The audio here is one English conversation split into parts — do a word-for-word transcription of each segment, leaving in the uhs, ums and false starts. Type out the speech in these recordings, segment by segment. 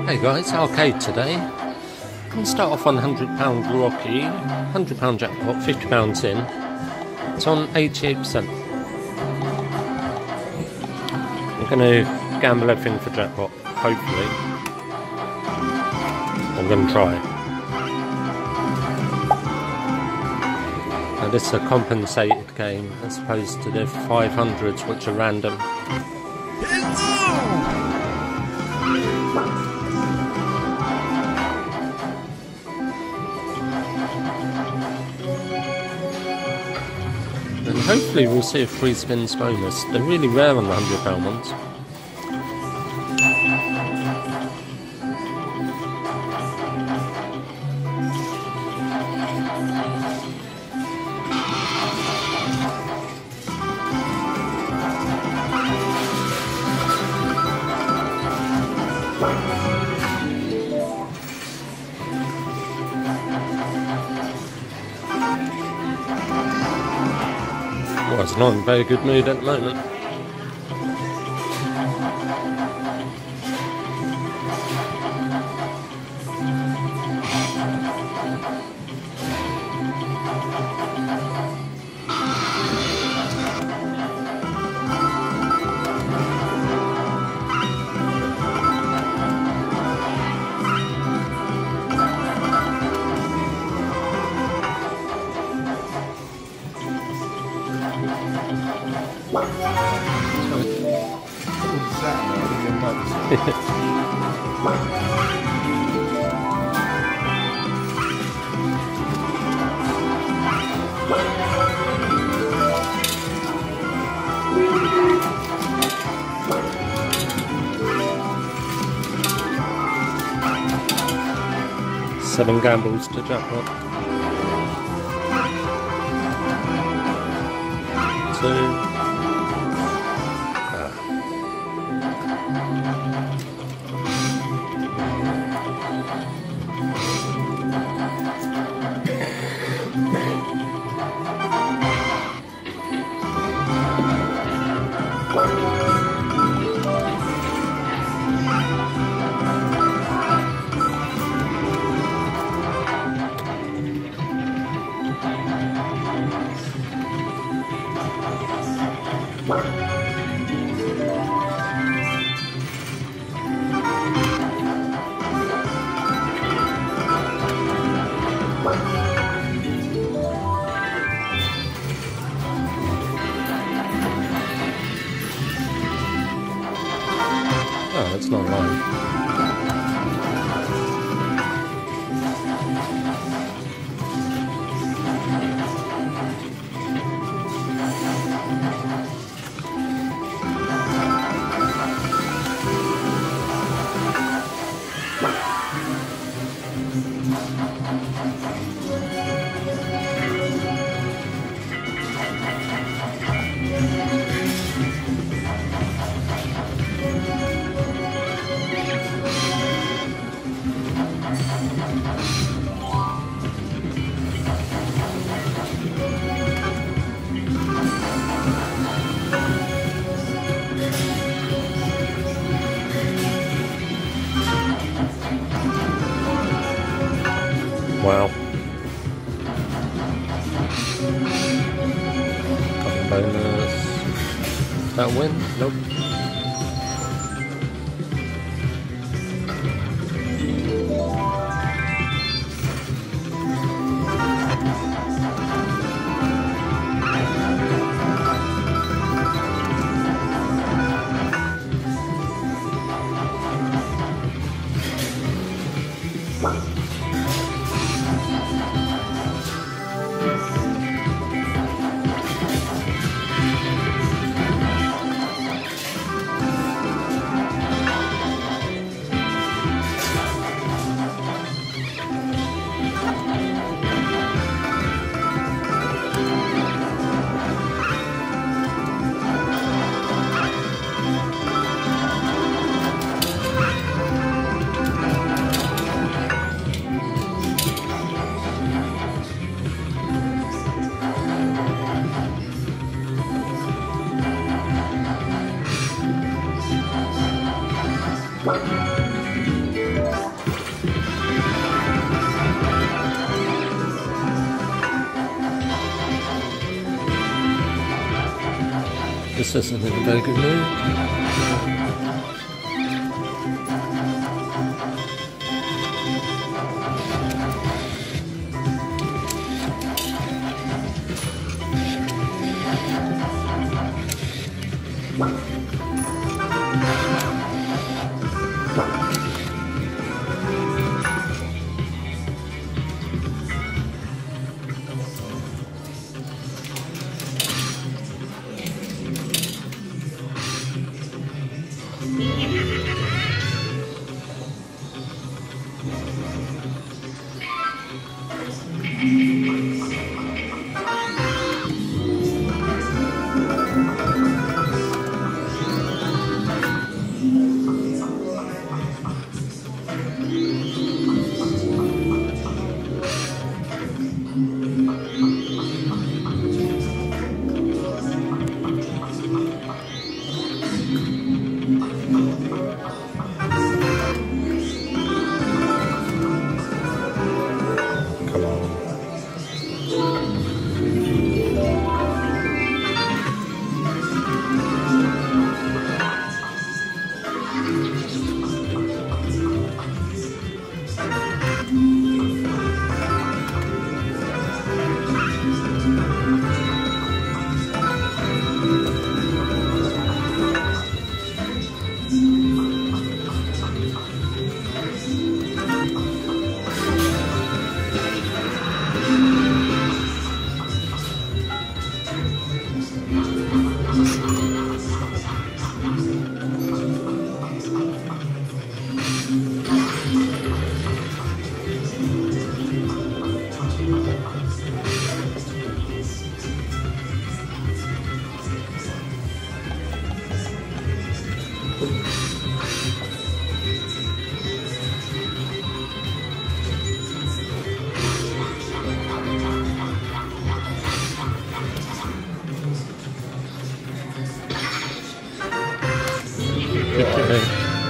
Hey guys, arcade today. I'm going to start off on one hundred pound Rocky, one hundred pound jackpot, fifty pounds in. It's on eighty-eight percent. I'm going to gamble everything for jackpot, hopefully. I'm going to try. Now this is a compensated game as opposed to the five hundreds which are random. And hopefully we'll see a free spins bonus. They're really rare on the one hundred pound ones. Well, it's not in a very good mood at the moment. Seven gambles to jackpot. Two. Oh, that's not right. Wow. Bonus. That win? Nope. This isn't in a very good mood. Okay.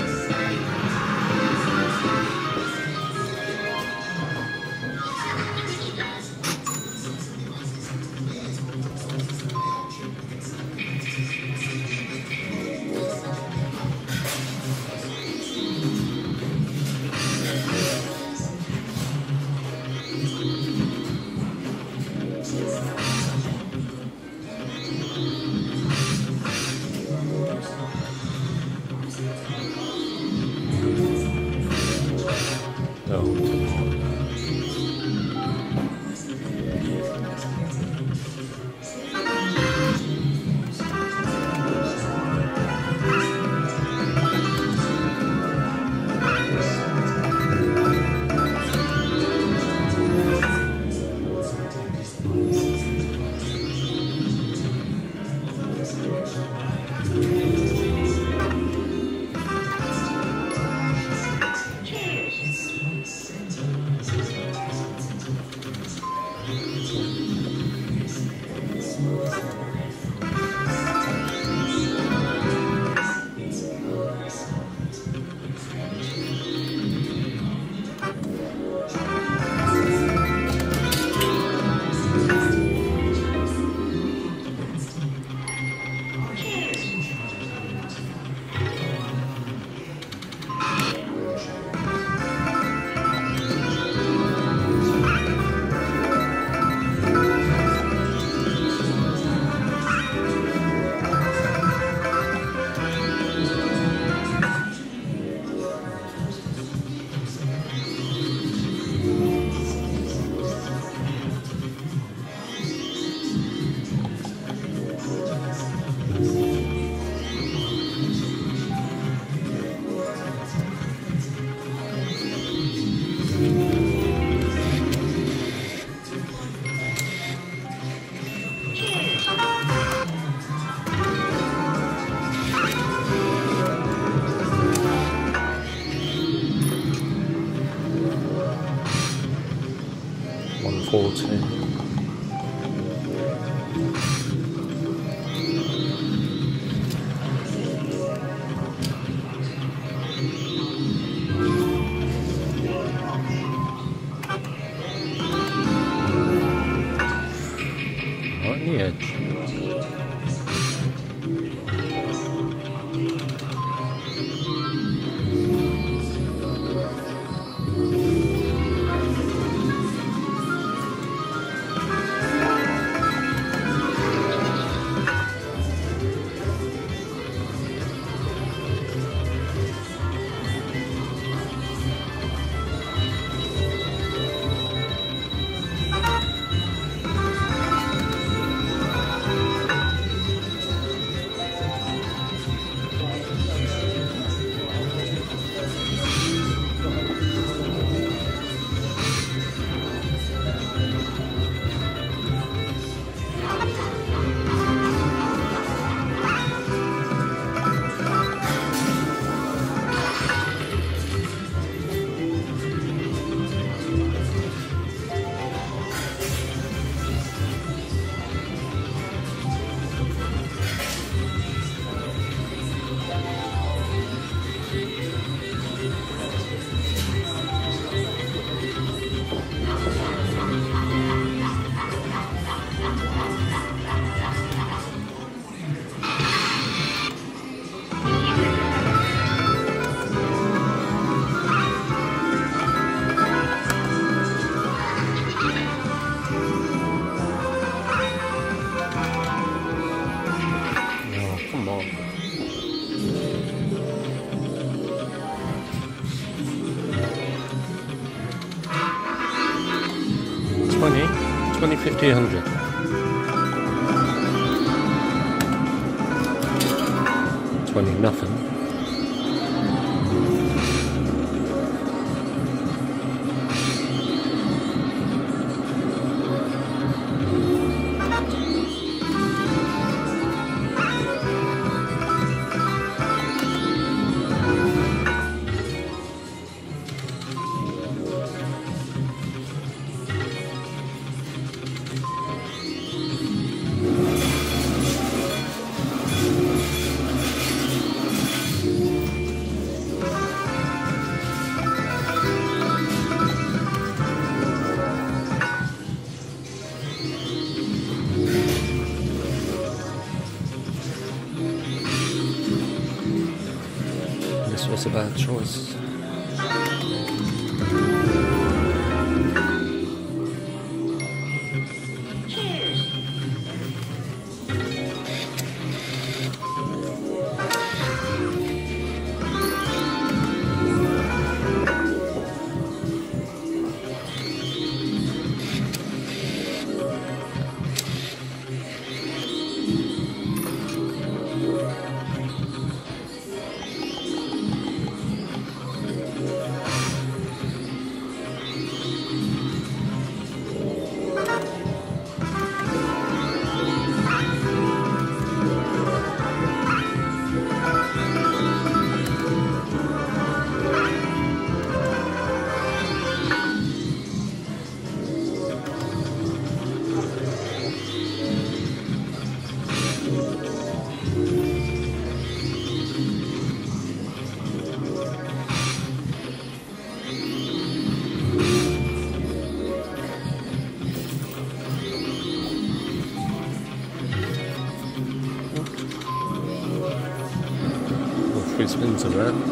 one forty. Right on the edge. twenty, twenty, fifty, one hundred. twenty, nothing. This was a bad choice. Three spins of that.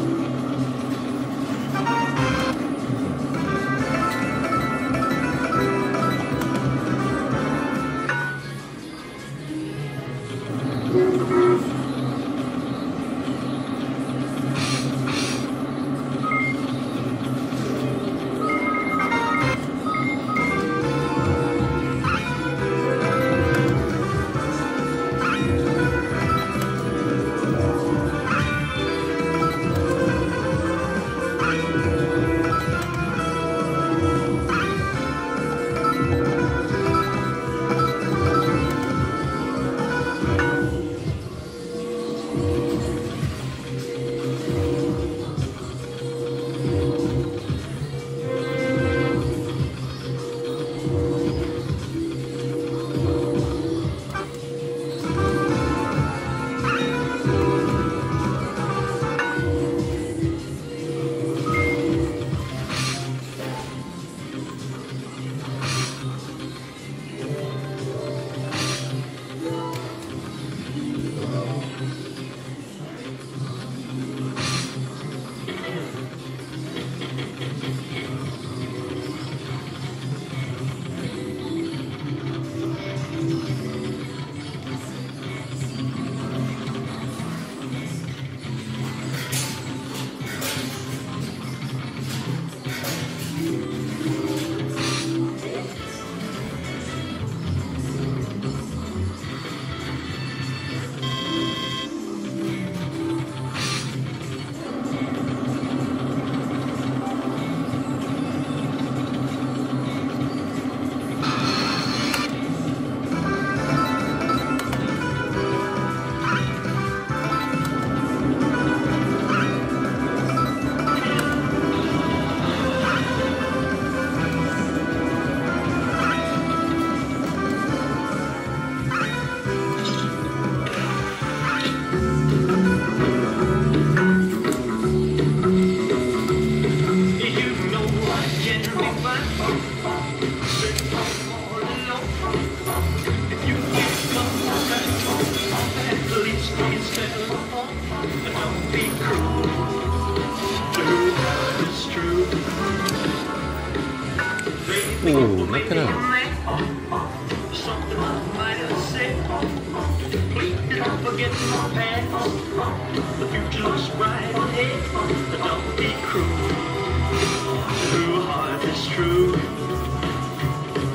Ooh, look at that. The future looks bright ahead, but don't be cruel. True heart is true.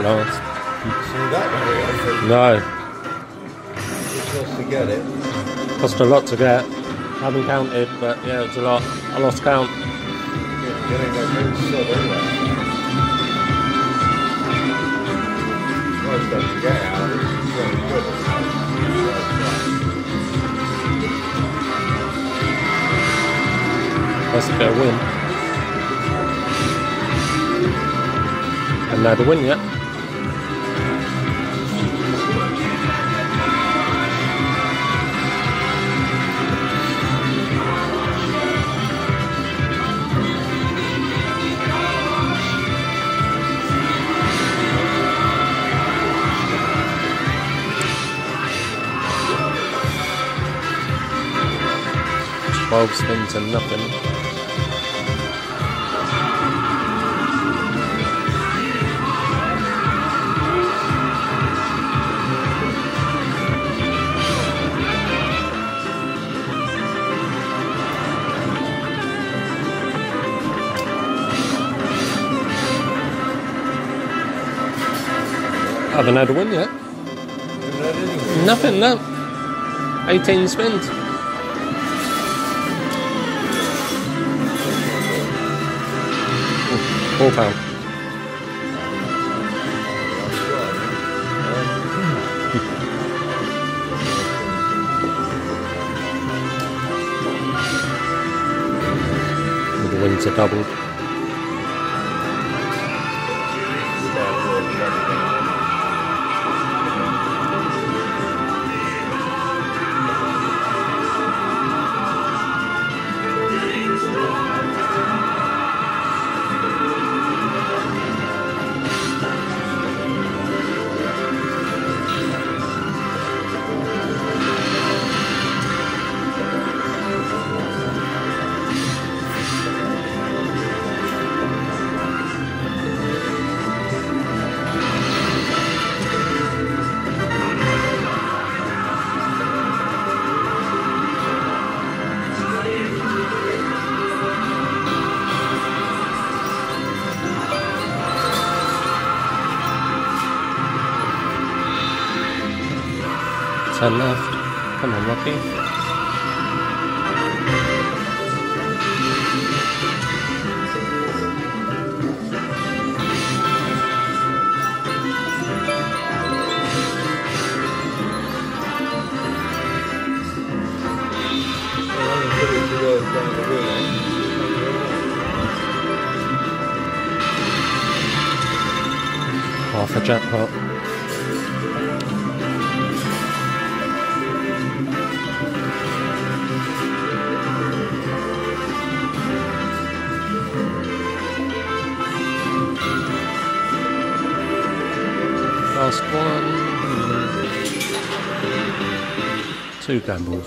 at last. See that very often. No, It's just to get it. cost a lot to get. Haven't counted, but yeah, it's a lot. I lost count. You're getting that big sub anyway. Most stuff to get out of it is very good. That's a bit of win. And now the win yet. twelve spins and nothing. I haven't had a win yet. Nothing, no. eighteen spins. Four pound. The wins are doubled. ten left. Come on, Rocky. Half a jackpot. Last one. Two gambles.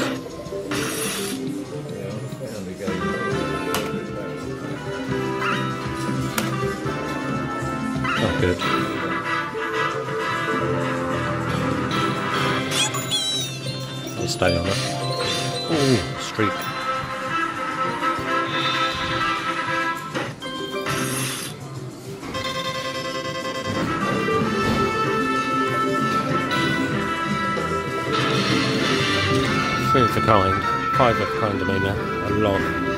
Oh, good. I'll stay on it. Ooh, streak. Three of a kind. Five of a kind, I mean, a, a lot.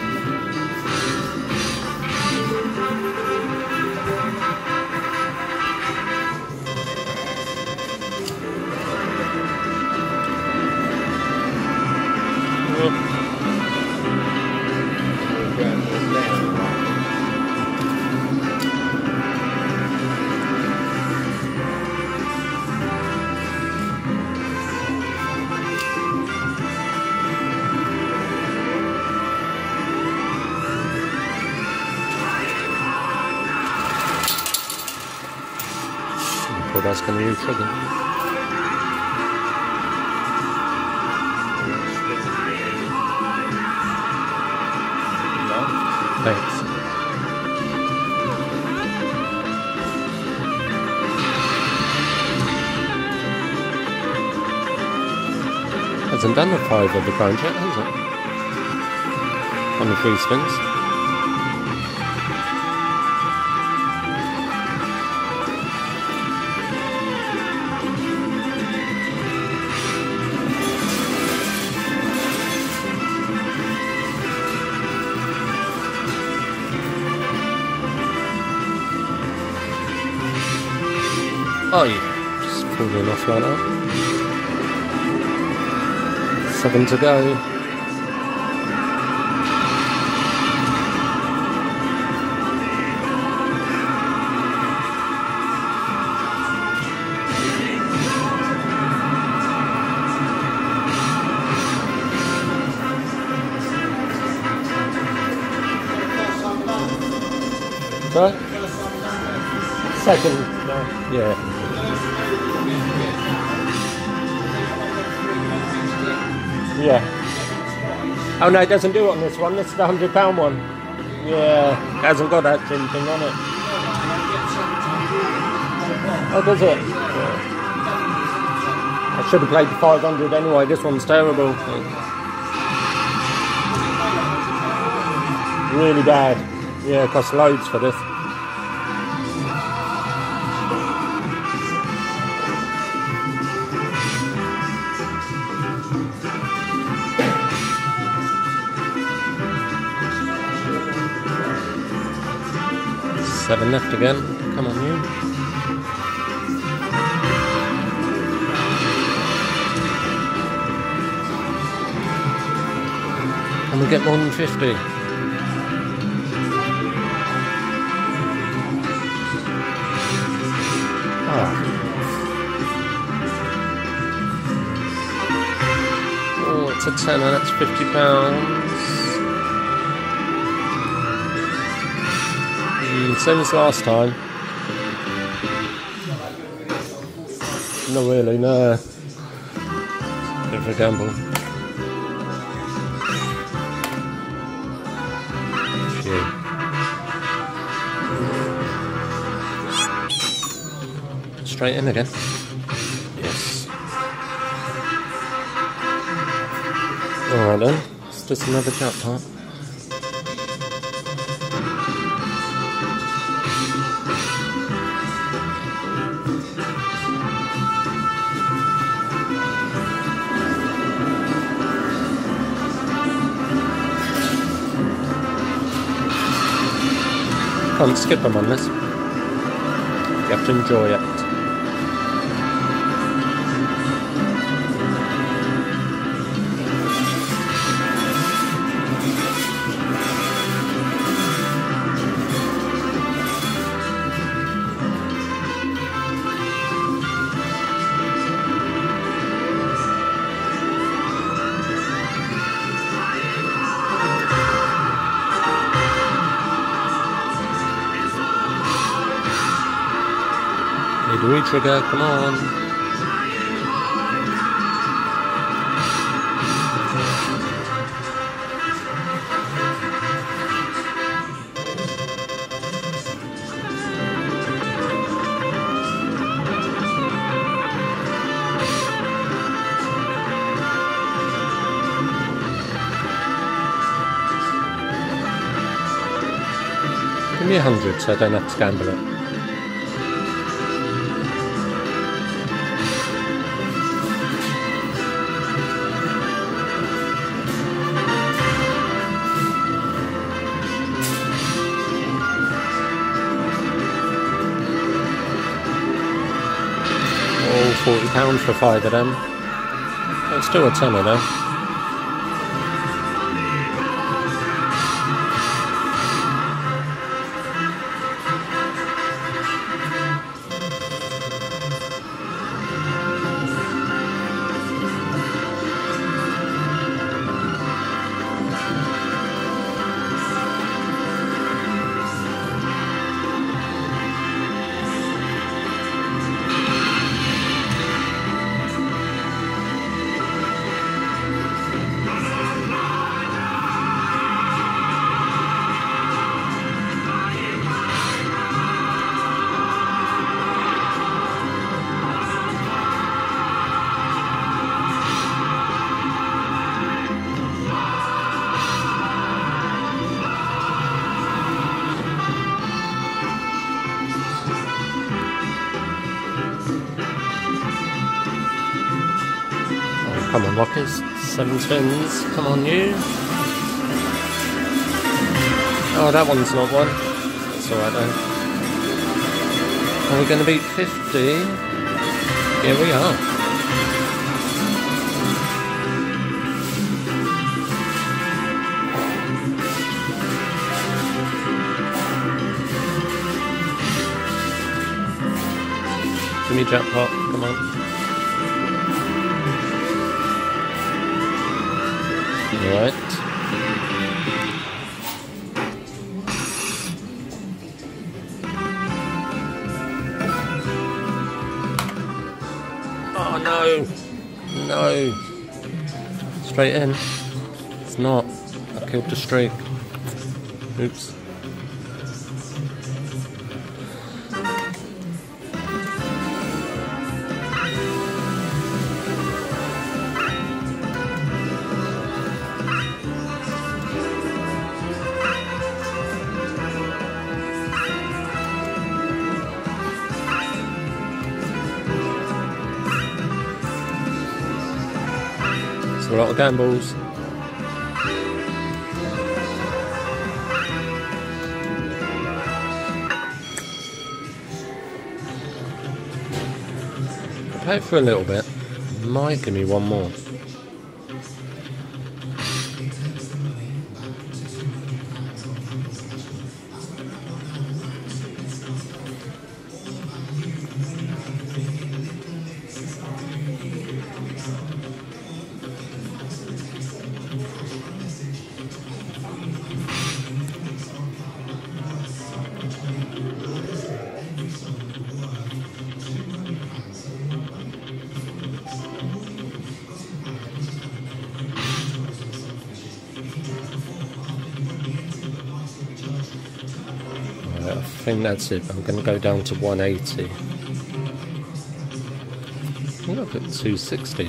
Well, that's going to be a trigger. Thanks. Hasn't done the five of the ground yet, has it? On the three spins. Oh, you just falling off like that. Seven to go. Sorry? Second. No. Yeah. Yeah. Oh no, it doesn't do it on this one. This is the hundred pound one. Yeah, it hasn't got that chin thing on it. Oh, does it? Yeah. I should have played the five hundred anyway. This one's terrible. Really bad. Yeah, it costs loads for this. Seven left again. Come on, you. Can we get more than fifty? Oh. Oh, it's a tenner. That's fifty pounds. Same as last time. Not really, no. Bit of a gamble. Phew. Straight in again. Yes. Alright then, it's just another jackpot. Can't skip them on this. You have to enjoy it. Need a re-trigger, come on. Give me a hundred so I don't have to gamble it. forty pounds for five of them. It's still a tenner though. Come on, Rockers. Seven spins. Come on, you. Oh, that one's not one. That's alright though. Are we going to beat fifty? Here we are. Give me jackpot, come on. Alright. Oh no! No! Straight in. It's not. I killed the streak. Oops. It's a lot of gambles. I'll play it for a little bit. Might give me one more. I think that's it. I'm going to go down to one eighty. Look at two sixty.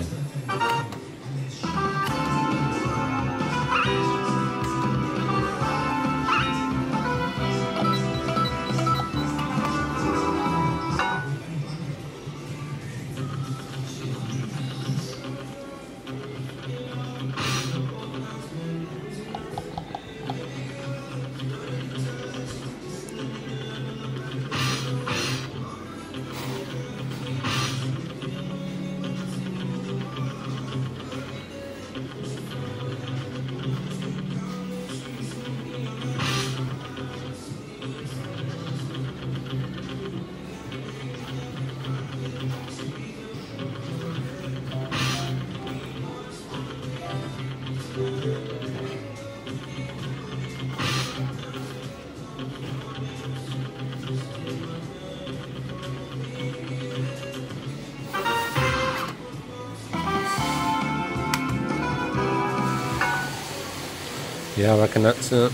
Yeah, I reckon that's it.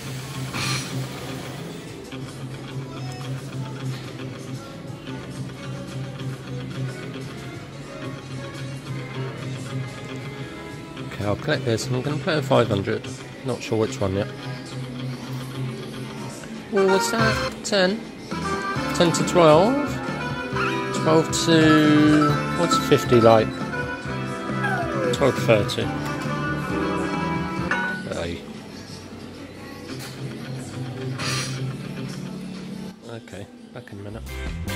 Okay, I'll collect this and I'm going to play a five hundred. Not sure which one yet. Oh, what's that? ten? ten to twelve? twelve to... what's fifty like? twelve to thirty. Aye. Okay, back in a minute.